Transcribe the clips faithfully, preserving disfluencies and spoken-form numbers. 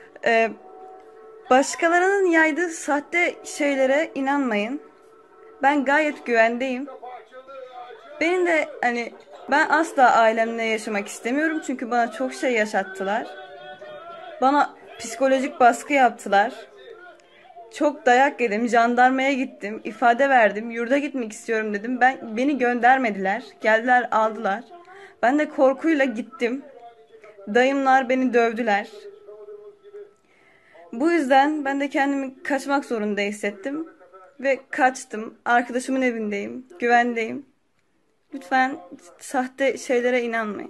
Ee, Başkalarının yaydığı sahte şeylere inanmayın. Ben gayet güvendeyim. Benim de hani ben asla ailemle yaşamak istemiyorum çünkü bana çok şey yaşattılar. Bana psikolojik baskı yaptılar. Çok dayak yedim, jandarmaya gittim, ifade verdim, yurda gitmek istiyorum dedim. Ben beni göndermediler. Geldiler, aldılar. Ben de korkuyla gittim. Dayımlar beni dövdüler. Bu yüzden ben de kendimi kaçmak zorunda hissettim ve kaçtım. Arkadaşımın evindeyim, güvendeyim. Lütfen sahte şeylere inanmayın.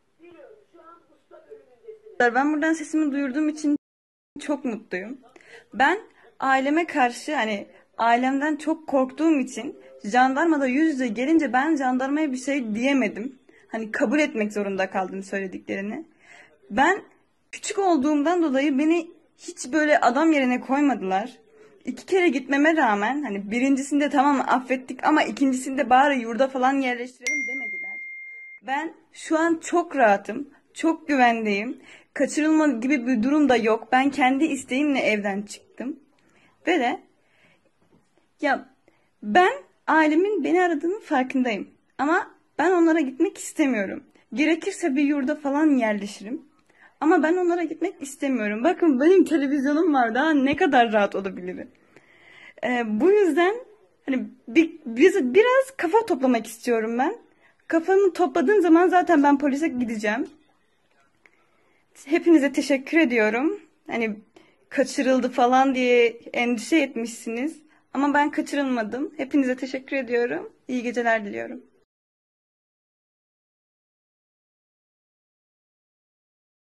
Ben buradan sesimi duyurduğum için çok mutluyum. Ben aileme karşı hani ailemden çok korktuğum için jandarmada yüz yüze gelince ben jandarmaya bir şey diyemedim. Hani kabul etmek zorunda kaldım söylediklerini. Ben küçük olduğumdan dolayı beni hiç böyle adam yerine koymadılar. İki kere gitmeme rağmen hani birincisinde tamam affettik ama ikincisinde bari yurda falan yerleştirelim demediler. Ben şu an çok rahatım, çok güvendeyim. Kaçırılma gibi bir durum da yok. Ben kendi isteğimle evden çıktım. Ve de ya ben ailemin beni aradığının farkındayım. Ama ben onlara gitmek istemiyorum. Gerekirse bir yurda falan yerleşirim. Ama ben onlara gitmek istemiyorum. Bakın benim televizyonum var, daha ne kadar rahat olabilirim. Ee, bu yüzden hani bir, biz, biraz kafa toplamak istiyorum ben. Kafamı topladığım zaman zaten ben polise gideceğim. Hepinize teşekkür ediyorum. Hani kaçırıldı falan diye endişe etmişsiniz. Ama ben kaçırılmadım. Hepinize teşekkür ediyorum. İyi geceler diliyorum.